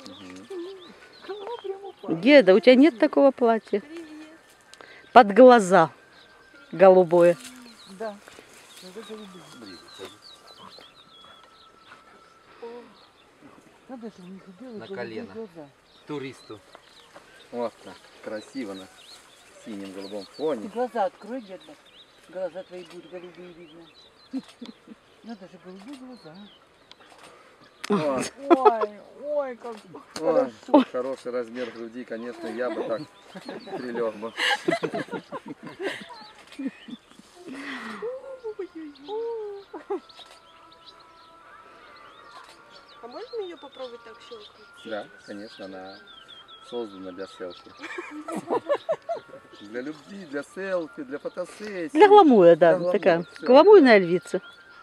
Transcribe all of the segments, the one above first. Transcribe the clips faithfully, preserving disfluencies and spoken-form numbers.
Деда, у тебя нет такого платья? Под глаза голубое. Да. На колено. Туристу. Вот так. Красиво на синем голубом фоне. Ты глаза открой, деда. Глаза твои будут голубые видно. Надо же голубые глаза. О, Ой, ой, как ой, хорошо. хороший размер груди, конечно, я бы так прилег бы. А можно ее попробовать так щелкнуть? Да, конечно, она создана для селфи. Для любви, для селфи, для фотосессии. Для гламура, да, Для гламура, такая. всё. Гламурная львица.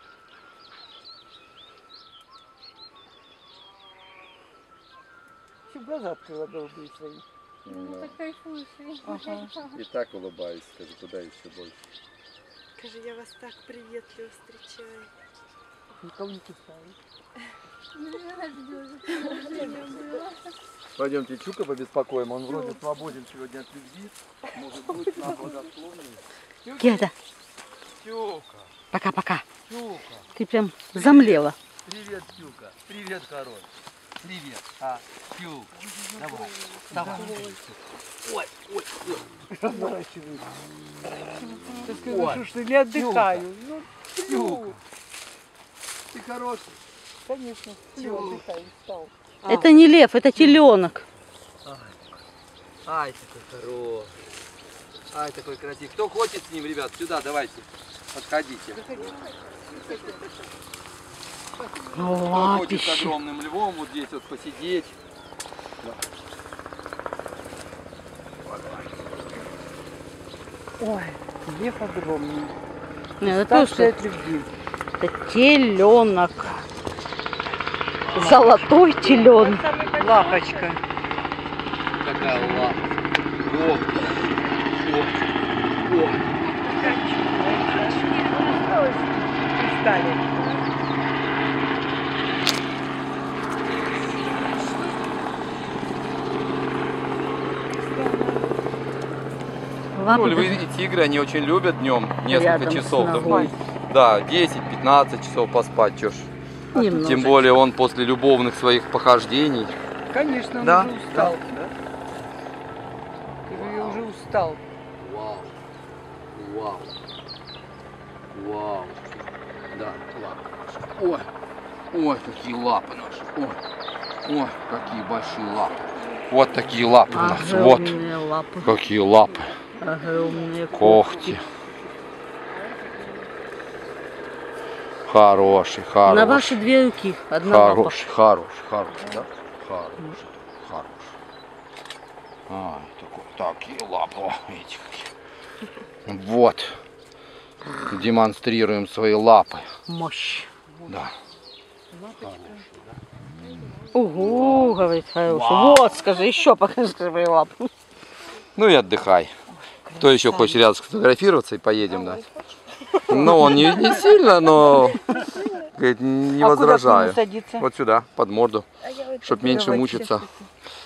Еще глаза открыла голубые свои. Ну, Так кайфуешь. Ага. и так улыбаюсь, скажи, куда еще больше. Скажи, я вас так приветливо встречаю. Никого не кусают. Пойдемте Чука побеспокоим, он вроде свободен сегодня от любви. Может быть, нам благословный. Деда, Чука, пока-пока. Чука, Ты прям замлела. привет, Чука, привет, король. Привет, а, Чука, давай, давай. Ой, ой, ой. Разворачиваюсь. Ты Ой. скажешь, что не отдыхаю. Ну, Чука, ты хороший. конечно. Чего отдыхаю, встал. Это не лев, это теленок. Ай, ай, такой хороший. Ай, такой красивый. Кто хочет с ним, ребят, сюда давайте. Подходите. Кто хочет с Лапище. огромным львом вот здесь вот посидеть. Ой, лев огромный. Нет, это Старший что? от любви. Это теленок. Золотой теленок. Лапочка. Какая лапа. Ох, ох, ох. Стали. Ну, Лапы львы и тигры, они очень любят днем несколько Рядом с часов. ногой. Да, десять-пятнадцать часов поспать, чё ж. немножко. Тем более он после любовных своих похождений. Конечно, он Да, уже устал. да. Ты же уже устал. Вау. Вау. Вау. Да, лапы. Ой. Ой, какие лапы наши. Ой. Ой, какие большие лапы. Вот такие лапы у нас. Вот. Огромные лапы. Какие лапы. Огромные Когти. Хороший, хороший. На ваши две руки. Одна лапа. Хороший, хороший, хороший, да? Хороший, хороший. А, такой, такие лапы, о, видите какие. Вот. Демонстрируем свои лапы. Мощь. Да. Угу, говорит хороший. Вау. Вот, скажи, еще покажи свои лапы. Ну и отдыхай. Кто еще хочет рядом сфотографироваться и поедем, да? Ну, он не, не сильно, но говорит, не А возражаю. куда к нему садиться? Вот сюда, под морду, А я вот чтобы меньше Давайте. мучиться.